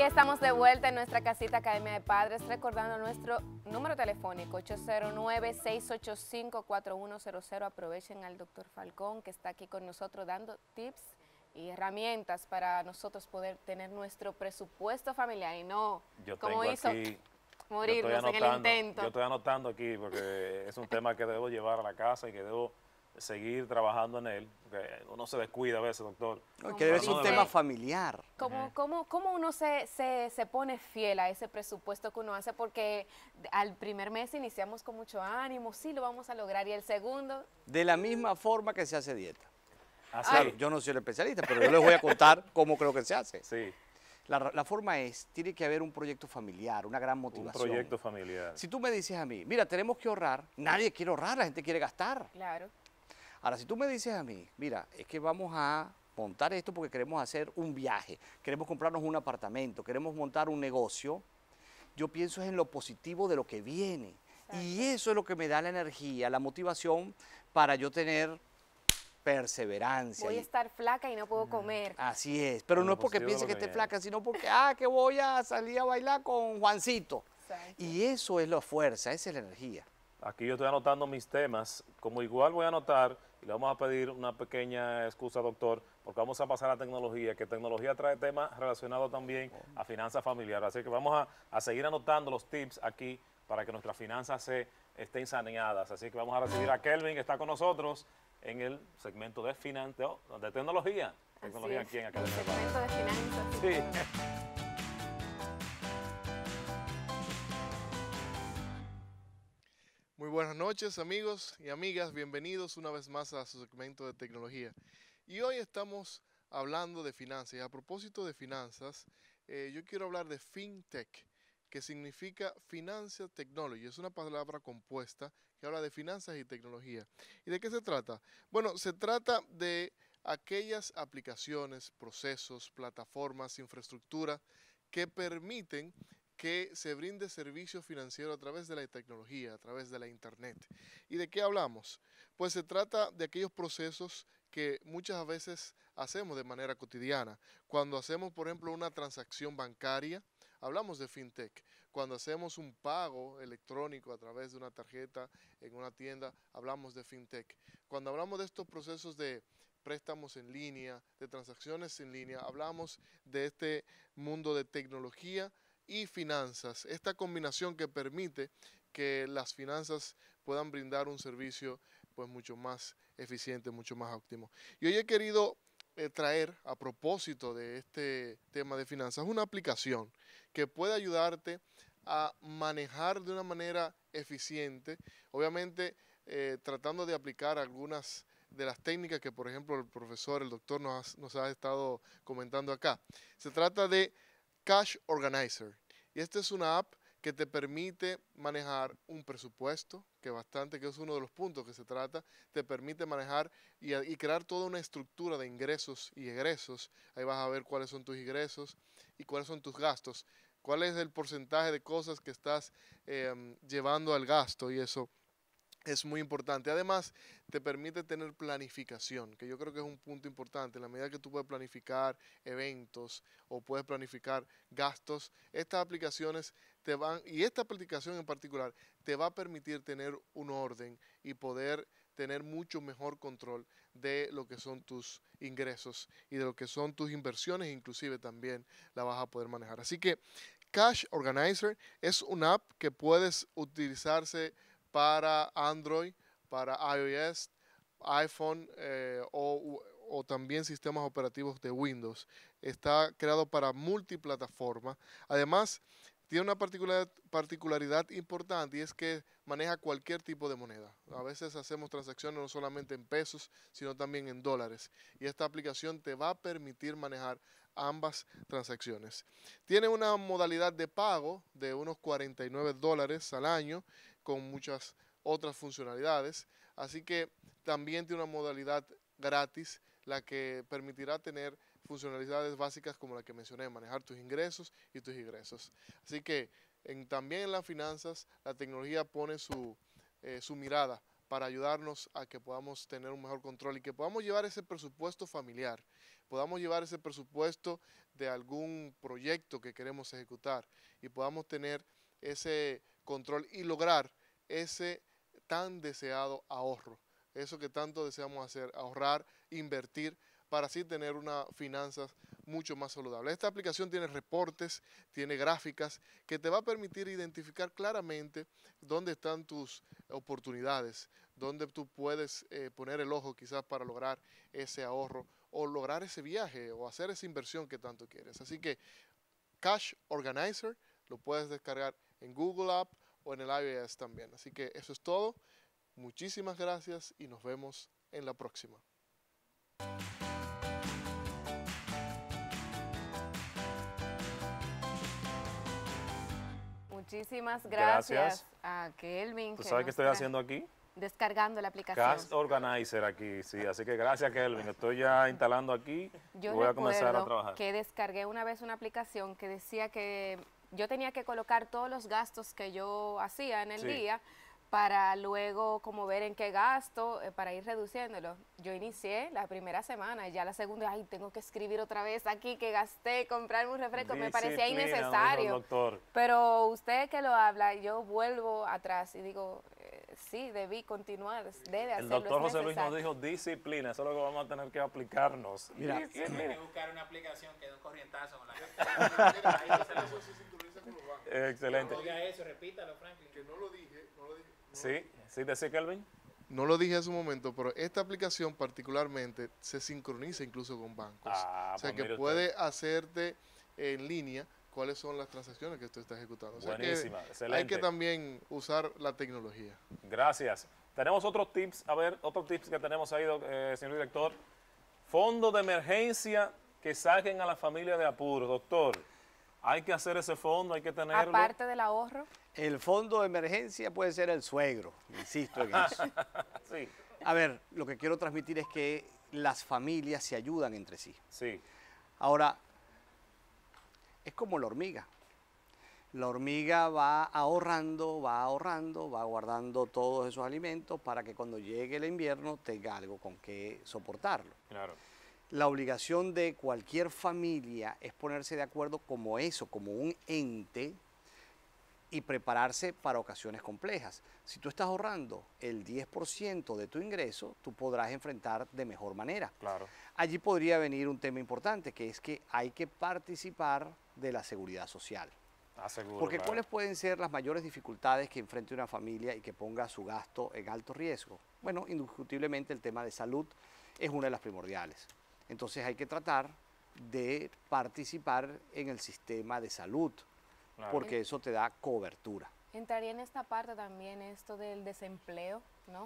estamos de vuelta en nuestra casita Academia de Padres, recordando nuestro número telefónico 809-685-4100. Aprovechen al doctor Falcón, que está aquí con nosotros dando tips y herramientas para nosotros poder tener nuestro presupuesto familiar y no como hizo aquí, morirnos en el intento. Yo estoy anotando aquí porque es un tema que debo llevar a la casa y que debo seguir trabajando en él, porque uno se descuida a veces, doctor. No, que debe ser un tema familiar. ¿Cómo uno se pone fiel a ese presupuesto que uno hace? Porque al primer mes iniciamos con mucho ánimo, sí, lo vamos a lograr, y el segundo... De la misma forma que se hace dieta. Así. Claro, yo no soy el especialista, pero yo les voy a contar cómo creo que se hace. Sí. La forma es, tiene que haber un proyecto familiar, una gran motivación. Un proyecto familiar. Si tú me dices a mí, mira, tenemos que ahorrar, nadie quiere ahorrar, la gente quiere gastar. Claro. Ahora, si tú me dices a mí, mira, es que vamos a montar esto porque queremos hacer un viaje, queremos comprarnos un apartamento, queremos montar un negocio, yo pienso en lo positivo de lo que viene. Exacto. Y eso es lo que me da la energía, la motivación para yo tener perseverancia. Voy a estar flaca y no puedo comer. Así es, pero no es porque piense que esté flaca, sino porque, que voy a salir a bailar con Juancito. Exacto. Y eso es la fuerza, esa es la energía. Aquí yo estoy anotando mis temas, como igual voy a anotar, y le vamos a pedir una pequeña excusa, doctor, porque vamos a pasar a tecnología, que tecnología trae temas relacionados también a finanzas familiares. Así que vamos a seguir anotando los tips aquí para que nuestras finanzas estén saneadas. Así que vamos a recibir a Kelvin, que está con nosotros en el segmento de de tecnología. Tecnología aquí en Academia de Padres. Segmento de finanzas. Sí. Muy buenas noches, amigos y amigas, bienvenidos una vez más a su segmento de tecnología. Y hoy estamos hablando de finanzas, y a propósito de finanzas, yo quiero hablar de FinTech, que significa Financial Technology. Es una palabra compuesta que habla de finanzas y tecnología. ¿Y de qué se trata? Bueno, se trata de aquellas aplicaciones, procesos, plataformas, infraestructura que permiten que se brinde servicio financiero a través de la tecnología, a través de la internet. ¿Y de qué hablamos? Pues se trata de aquellos procesos que muchas veces hacemos de manera cotidiana. Cuando hacemos, por ejemplo, una transacción bancaria, hablamos de FinTech. Cuando hacemos un pago electrónico a través de una tarjeta en una tienda, hablamos de FinTech. Cuando hablamos de estos procesos de préstamos en línea, de transacciones en línea, hablamos de este mundo de tecnología y finanzas, esta combinación que permite que las finanzas puedan brindar un servicio pues mucho más eficiente, mucho más óptimo. Y hoy he querido traer, a propósito de este tema de finanzas, una aplicación que puede ayudarte a manejar de una manera eficiente, obviamente tratando de aplicar algunas de las técnicas que, por ejemplo, el doctor nos ha estado comentando acá. Se trata de Cash Organizer. Y esta es una app que te permite manejar un presupuesto, que es uno de los puntos que se trata, te permite manejar y crear toda una estructura de ingresos y egresos. Ahí vas a ver cuáles son tus ingresos y cuáles son tus gastos, cuál es el porcentaje de cosas que estás llevando al gasto, y eso es muy importante. Además, te permite tener planificación, que yo creo que es un punto importante. En la medida que tú puedes planificar eventos o puedes planificar gastos, estas aplicaciones y esta aplicación en particular, te va a permitir tener un orden y poder tener mucho mejor control de lo que son tus ingresos y de lo que son tus inversiones, inclusive también la vas a poder manejar. Así que Cash Organizer es una app que puedes utilizarse para Android, para iOS, iPhone o también sistemas operativos de Windows. Está creado para multiplataforma. Además, tiene una particularidad importante, y es que maneja cualquier tipo de moneda. A veces hacemos transacciones no solamente en pesos, sino también en dólares. Y esta aplicación te va a permitir manejar ambas transacciones. Tiene una modalidad de pago de unos $49 al año, con muchas otras funcionalidades. Así que también tiene una modalidad gratis, la que permitirá tener funcionalidades básicas como la que mencioné, manejar tus ingresos y tus egresos. Así que también en las finanzas, la tecnología pone su mirada para ayudarnos a que podamos tener un mejor control y que podamos llevar ese presupuesto familiar, podamos llevar ese presupuesto de algún proyecto que queremos ejecutar y podamos tener ese control y lograr ese tan deseado ahorro, eso que tanto deseamos hacer, ahorrar, invertir, para así tener unas finanzas mucho más saludables. Esta aplicación tiene reportes, tiene gráficas que te va a permitir identificar claramente dónde están tus oportunidades, dónde tú puedes poner el ojo quizás para lograr ese ahorro o lograr ese viaje o hacer esa inversión que tanto quieres. Así que Cash Organizer lo puedes descargar en Google App o en el iOS también. Así que eso es todo. Muchísimas gracias y nos vemos en la próxima. Muchísimas gracias a Kelvin. ¿Tú sabes qué estoy haciendo aquí? Descargando la aplicación. Cash Organizer aquí, sí. Así que gracias, Kelvin. Estoy ya instalando aquí y voy a comenzar a trabajar. Que descargué una vez una aplicación que decía que yo tenía que colocar todos los gastos que yo hacía en el día para luego como ver en qué gasto, para ir reduciéndolo. Yo inicié la primera semana y ya la segunda, ay, tengo que escribir otra vez aquí que gasté, comprarme un refresco, me parecía innecesario. Doctor. Pero usted que lo habla, yo vuelvo atrás y digo, sí, debí continuar, debe hacerlo. El doctor José Luis nos dijo disciplina, eso es lo que vamos a tener que aplicarnos. Mira, hay que buscar una aplicación que dé un corrientazo con la Excelente. No diga eso, repítalo, Franklin. Que no lo dije. Sí, decía Kelvin. No lo dije hace un momento, pero esta aplicación particularmente se sincroniza incluso con bancos. O sea que puede hacerte en línea cuáles son las transacciones que tú estás ejecutando. O sea buenísima, que excelente. hay que también usar la tecnología. Gracias. Tenemos otros tips, otros tips que tenemos ahí, señor director. Fondo de emergencia que saquen a la familia de apuros, doctor. Hay que hacer ese fondo, hay que tenerlo. Aparte del ahorro. El fondo de emergencia puede ser el suegro, insisto en eso. Sí. A ver, lo que quiero transmitir es que las familias se ayudan entre sí. Sí. Ahora, es como la hormiga. La hormiga va ahorrando, va guardando todos esos alimentos para que cuando llegue el invierno tenga algo con que soportarlo. Claro. La obligación de cualquier familia es ponerse de acuerdo como eso, como un ente y prepararse para ocasiones complejas. Si tú estás ahorrando el 10% de tu ingreso, tú podrás enfrentar de mejor manera. Claro. Allí podría venir un tema importante, que es que hay que participar de la seguridad social. Seguro, Porque claro. ¿cuáles pueden ser las mayores dificultades que enfrente una familia y que ponga su gasto en alto riesgo? Bueno, indiscutiblemente el tema de salud es una de las primordiales. Entonces hay que tratar de participar en el sistema de salud, Claro. porque eso te da cobertura. Entraría en esta parte también esto del desempleo, ¿no?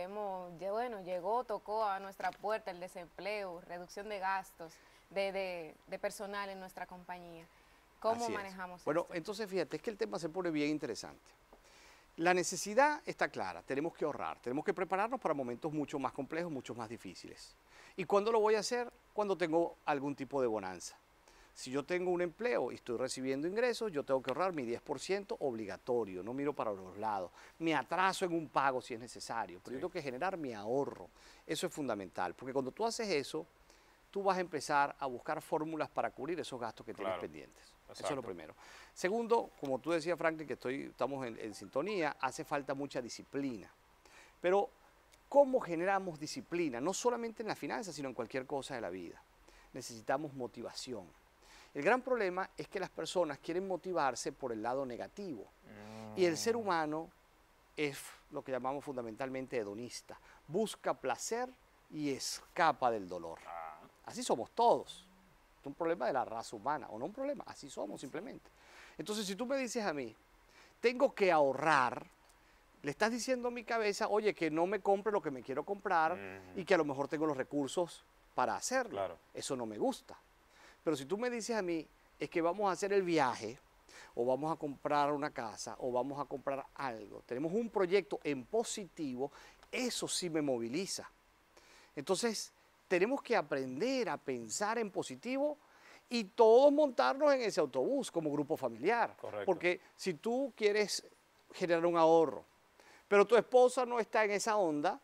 Llegó, tocó a nuestra puerta el desempleo, reducción de gastos, de personal en nuestra compañía. ¿Cómo Así es. manejamos Bueno, esto? entonces fíjate, es que el tema se pone bien interesante. La necesidad está clara, tenemos que ahorrar, tenemos que prepararnos para momentos mucho más complejos, mucho más difíciles. ¿Y cuándo lo voy a hacer? Cuando tengo algún tipo de bonanza. Si yo tengo un empleo y estoy recibiendo ingresos, yo tengo que ahorrar mi 10% obligatorio, no miro para los lados. Me atraso en un pago si es necesario, pero yo tengo que generar mi ahorro. Eso es fundamental, porque cuando tú haces eso, tú vas a empezar a buscar fórmulas para cubrir esos gastos que tienes pendientes. Eso es lo primero. Segundo, como tú decías, Franklin, que estamos en sintonía, hace falta mucha disciplina. Pero, ¿cómo generamos disciplina? No solamente en las finanzas, sino en cualquier cosa de la vida. Necesitamos motivación. El gran problema es que las personas quieren motivarse por el lado negativo. Y el ser humano es lo que llamamos fundamentalmente hedonista. Busca placer y escapa del dolor. Así somos todos. Es un problema de la raza humana, o no un problema, así somos simplemente. Entonces, si tú me dices a mí, tengo que ahorrar, le estás diciendo a mi cabeza, oye, que no me compre lo que me quiero comprar y que a lo mejor tengo los recursos para hacerlo. Claro. Eso no me gusta. Pero si tú me dices a mí, es que vamos a hacer el viaje, o vamos a comprar una casa, o vamos a comprar algo, tenemos un proyecto en positivo, eso sí me moviliza. Entonces, tenemos que aprender a pensar en positivo y todos montarnos en ese autobús como grupo familiar. Correcto. Porque si tú quieres generar un ahorro, pero tu esposa no está en esa onda,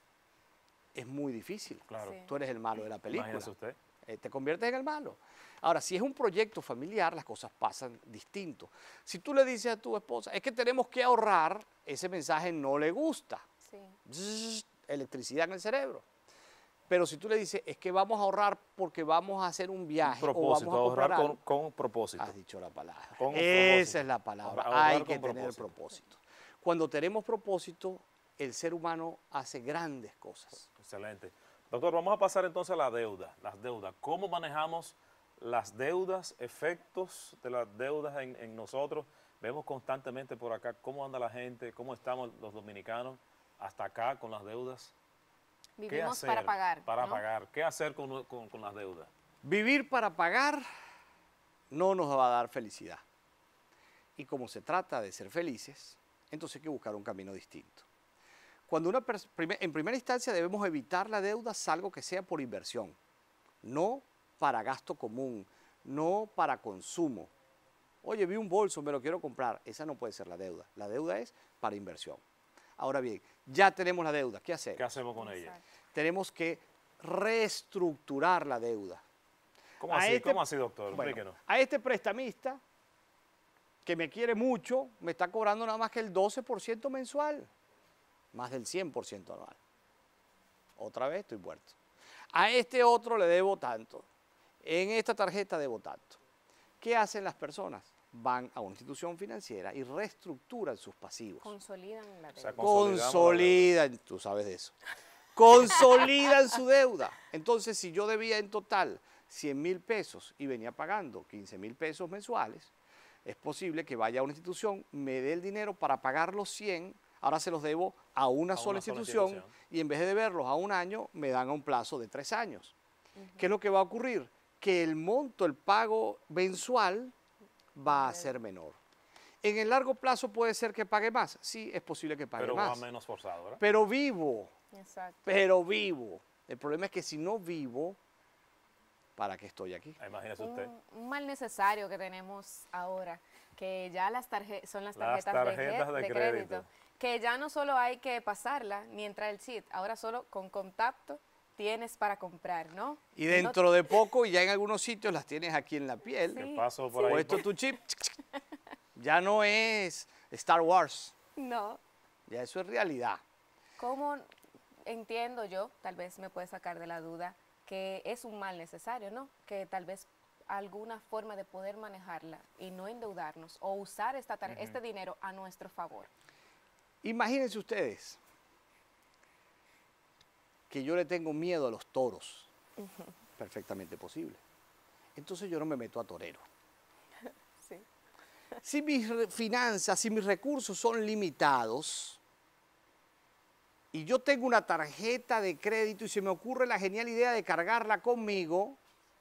es muy difícil. Claro. Sí. Tú eres el malo de la película. Imagínese usted. Te conviertes en el malo. Ahora, si es un proyecto familiar, las cosas pasan distinto. Si tú le dices a tu esposa, es que tenemos que ahorrar, ese mensaje no le gusta. Sí. Zzz, electricidad en el cerebro. Pero si tú le dices, es que vamos a ahorrar porque vamos a hacer un viaje Propósito, o vamos a comprar ahorrar algo, con propósito. has dicho la palabra. Con un Esa propósito. es la palabra. Ahorrar Hay con que tener propósito. propósito. Cuando tenemos propósito, el ser humano hace grandes cosas. Excelente. Doctor, vamos a pasar entonces a la deuda, las deudas. ¿Cómo manejamos las deudas, efectos de las deudas en nosotros? Vemos constantemente por acá cómo anda la gente, cómo estamos los dominicanos hasta acá con las deudas. ¿Qué Vivimos hacer para pagar. Para ¿no? pagar. ¿Qué hacer con las deudas? Vivir para pagar no nos va a dar felicidad. Y como se trata de ser felices, entonces hay que buscar un camino distinto. Cuando en primera instancia debemos evitar la deuda, salvo que sea por inversión, no para gasto común, no para consumo. Oye, vi un bolso, me lo quiero comprar. Esa no puede ser la deuda. La deuda es para inversión. Ahora bien, ya tenemos la deuda. ¿Qué hacemos? ¿Qué hacemos con ella? Exacto. Tenemos que reestructurar la deuda. ¿Cómo A así, este- ¿Cómo así, doctor? Bueno, Explíquenos. a este prestamista que me quiere mucho, me está cobrando nada más que el 12% mensual, más del 100% anual. Otra vez estoy muerto. A este otro le debo tanto. En esta tarjeta debo tanto. ¿Qué hacen las personas? Van a una institución financiera y reestructuran sus pasivos. Consolidan la O sea, deuda. consolidamos la Consolidan, tú sabes de eso. Consolidan su deuda. Entonces, si yo debía en total 100.000 pesos y venía pagando 15.000 pesos mensuales, es posible que vaya a una institución, me dé el dinero para pagar los 100, ahora se los debo a una sola institución y en vez de deberlos a un año, me dan a un plazo de 3 años. ¿Qué es lo que va a ocurrir? Que el monto, el pago mensual va a ser menor. En el largo plazo puede ser que pague más. Sí, es posible que pague Pero más. va menos forzado, ¿verdad? Pero vivo, Exacto. pero vivo. El problema es que si no vivo, ¿para qué estoy aquí? Imagínese usted. Un mal necesario que tenemos ahora, que ya son las Las tarjetas, tarjetas de crédito, crédito. que ya no solo hay que pasarla ni entrar el chip, ahora solo con contacto tienes para comprar, ¿no? Y dentro de poco, ya en algunos sitios las tienes aquí en la piel. Sí. Paso por ahí. Puesto tu chip, ya no es Star Wars, No. ya eso es realidad. ¿Cómo entiendo yo, tal vez me puede sacar de la duda, que es un mal necesario, ¿no? Que tal vez alguna forma de poder manejarla y no endeudarnos o usar este dinero a nuestro favor. Imagínense ustedes que yo le tengo miedo a los toros. Perfectamente posible. Entonces yo no me meto a torero. Sí. Si mis finanzas, si mis recursos son limitados y yo tengo una tarjeta de crédito y se me ocurre la genial idea de cargarla conmigo,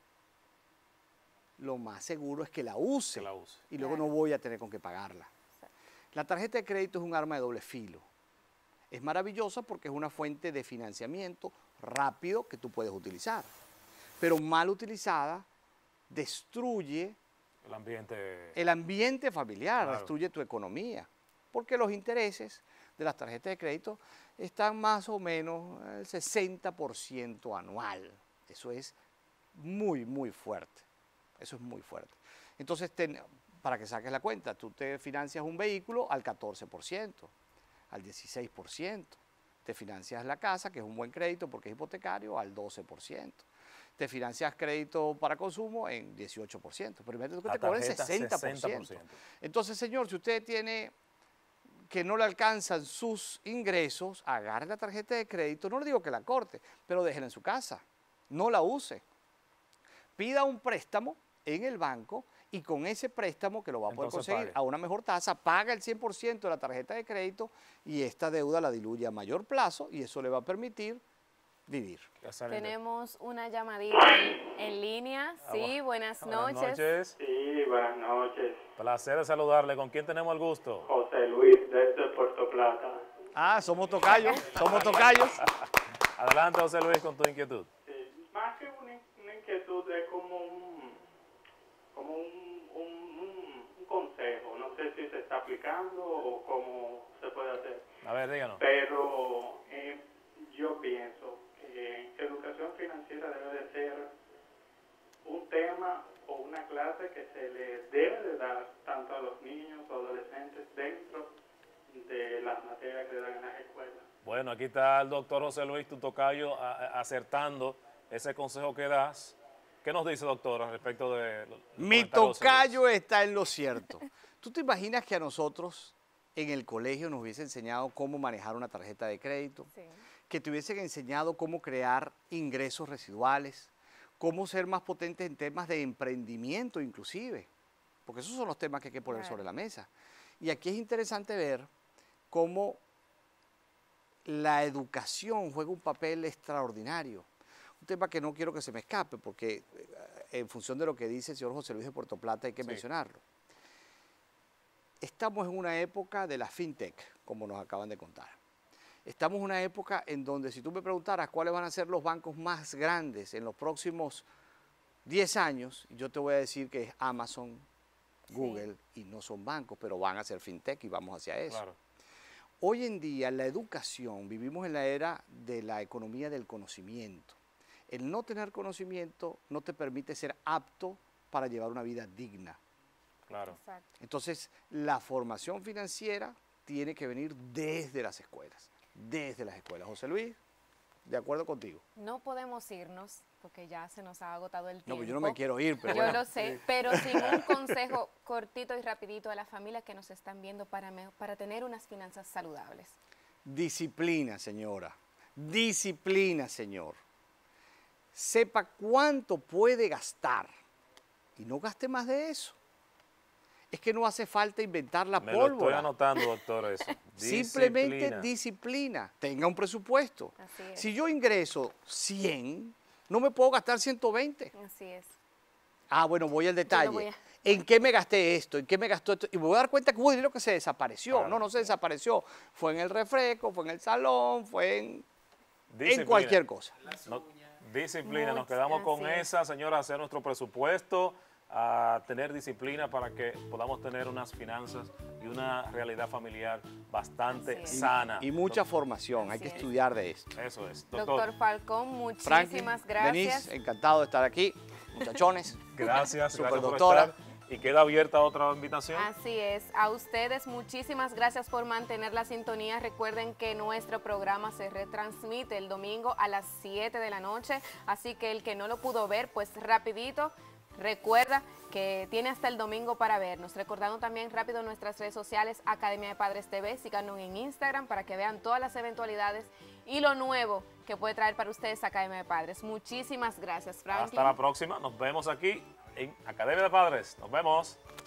lo más seguro es que la use. Que la use. Y luego Claro. no voy a tener con qué pagarla. La tarjeta de crédito es un arma de doble filo. Es maravillosa porque es una fuente de financiamiento rápido que tú puedes utilizar. Pero mal utilizada, destruye El ambiente. familiar, Claro. destruye tu economía. Porque los intereses de las tarjetas de crédito están más o menos el 60% anual. Eso es muy, muy fuerte. Eso es muy fuerte. Entonces, para que saques la cuenta, tú te financias un vehículo al 14%, al 16%. Te financias la casa, que es un buen crédito porque es hipotecario, al 12%. Te financias crédito para consumo en 18%. Pero imagínate que te cobran 60%. Entonces, señor, si usted tiene que no le alcanzan sus ingresos, agarre la tarjeta de crédito, no le digo que la corte, pero déjela en su casa, no la use. Pida un préstamo en el banco y con ese préstamo que lo va a poder Entonces conseguir pague. a una mejor tasa, paga el 100% de la tarjeta de crédito y esta deuda la diluye a mayor plazo y eso le va a permitir vivir. Tenemos una llamadita en línea. Sí, buenas noches. Buenas noches. Sí, buenas noches. Placer de saludarle. ¿Con quién tenemos el gusto? José Luis, desde Puerto Plata. Ah, somos tocayos, somos tocayos. Adelante, José Luis, con tu inquietud. Más que una inquietud, es como un consejo. No sé si se está aplicando o cómo se puede hacer. A ver, díganos. Pero yo pienso que educación financiera debe de ser un tema o una clase que se le debe de dar tanto a los niños o adolescentes dentro de las materias que dan en las escuelas. Bueno, aquí está el doctor José Luis, tu tocayo, acertando ese consejo que das. ¿Qué nos dice, doctor, al respecto de Mi tocayo está en lo cierto. ¿Tú te imaginas que a nosotros en el colegio nos hubiese enseñado cómo manejar una tarjeta de crédito? Sí. Que te hubiesen enseñado cómo crear ingresos residuales, cómo ser más potentes en temas de emprendimiento inclusive, porque esos son los temas que hay que poner Claro. sobre la mesa. Y aquí es interesante ver cómo la educación juega un papel extraordinario. Un tema que no quiero que se me escape, porque en función de lo que dice el señor José Luis de Puerto Plata hay que Sí. mencionarlo. Estamos en una época de la fintech, como nos acaban de contar. Estamos en una época en donde si tú me preguntaras cuáles van a ser los bancos más grandes en los próximos 10 años, yo te voy a decir que es Amazon, Google, y no son bancos, pero van a ser fintech y vamos hacia eso. Claro. Hoy en día la educación, vivimos en la era de la economía del conocimiento. El no tener conocimiento no te permite ser apto para llevar una vida digna. Claro. Exacto. Entonces, la formación financiera tiene que venir desde las escuelas. Desde las escuelas. José Luis, de acuerdo contigo. No podemos irnos porque ya se nos ha agotado el No, tiempo. pues yo no me quiero ir, pero Yo bueno. lo sé, pero sin un consejo cortito y rapidito a las familias que nos están viendo para tener unas finanzas saludables. Disciplina, señora. Disciplina, señor. Sepa cuánto puede gastar y no gaste más de eso. Es que no hace falta inventar la Me lo estoy pólvora. anotando, doctor, eso. Simplemente disciplina. Tenga un presupuesto. Así es. Si yo ingreso 100, no me puedo gastar 120. Así es. Ah, bueno, voy al detalle. voy a- ¿En qué me gasté esto? ¿En qué me gastó esto? Y me voy a dar cuenta que hubo dinero que se desapareció. Claro. No, no se desapareció. Fue en el refresco, fue en el salón, fue en Disciplina. cualquier cosa. No, disciplina, nos Much- quedamos con así es. esa, señora, hacer nuestro presupuesto, a tener disciplina para que podamos tener unas finanzas y una realidad familiar bastante Así es. sana. Y mucha formación. Hay Así que es. estudiar de esto. Eso es, Doctor Falcón, Franklin, muchísimas gracias. Denise, encantado de estar aquí. Muchachones. Gracias, gracias por Superdoctora. estar. Y queda abierta otra invitación. Así es, a ustedes muchísimas gracias por mantener la sintonía. Recuerden que nuestro programa se retransmite el domingo a las 7 de la noche, así que el que no lo pudo ver, pues rapidito, recuerda que tiene hasta el domingo para vernos. Recordando también rápido nuestras redes sociales, Academia de Padres TV, síganos en Instagram para que vean todas las eventualidades y lo nuevo que puede traer para ustedes Academia de Padres. Muchísimas gracias, Franklin. Hasta la próxima, nos vemos aquí en Academia de Padres. Nos vemos.